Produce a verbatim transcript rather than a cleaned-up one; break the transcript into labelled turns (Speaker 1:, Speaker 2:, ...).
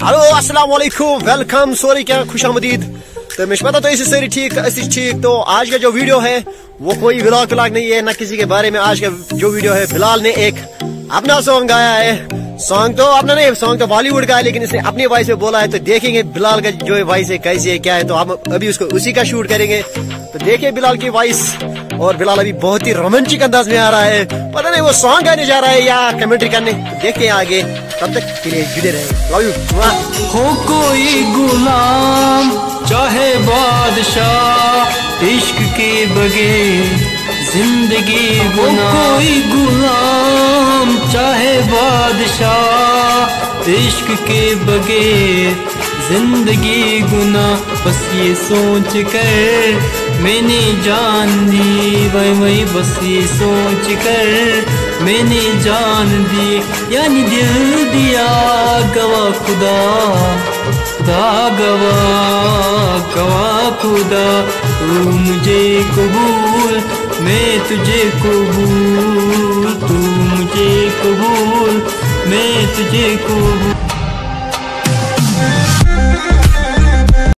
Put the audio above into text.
Speaker 1: Hello अस्सलाम वालेकुम, welcome, sorry क्या खुशामदीद। तो मैं पता तो इसे सारी ठीक ठीक। तो आज का जो वीडियो है वो कोई व्लॉग व्लॉग नहीं है ना किसी के बारे में। आज का जो वीडियो है, बिलाल ने एक अपना सॉन्ग गाया है। सॉन्ग तो अपना नहीं, सॉन्ग तो बॉलीवुड का है, लेकिन इसने अपनी वॉइस में बोला है। तो देखेंगे बिलाल का जो वॉइस है कैसी है क्या है। तो हम अभी उसको उसी का शूट करेंगे। तो देखिए बिलाल की वॉइस। और बिलाल अभी बहुत ही रोमांटिक अंदाज में आ रहा है। पता नहीं वो सॉन्ग गाने जा रहा है या कमेंट्री करने, देखते हैं आगे। तब तक के लिए जुड़े रहे। Love you.
Speaker 2: हो कोई गुलाम चाहे बादशाह, इश्क के बगैर जिंदगी गुनाह। हो कोई गुलाम चाहे बादशाह, इश्क के बगैर जिंदगी गुनाह। बस ये सोच कर मैंने जान दी, वही वही बस ये सोच कर मैंने जान दी। यानी दिल दिया गवा खुदा, खुदा गवा गवा खुदा। तू मुझे कबूल, मैं तुझे कबूल, तू मुझे कबूल, मैं तुझे कबूल।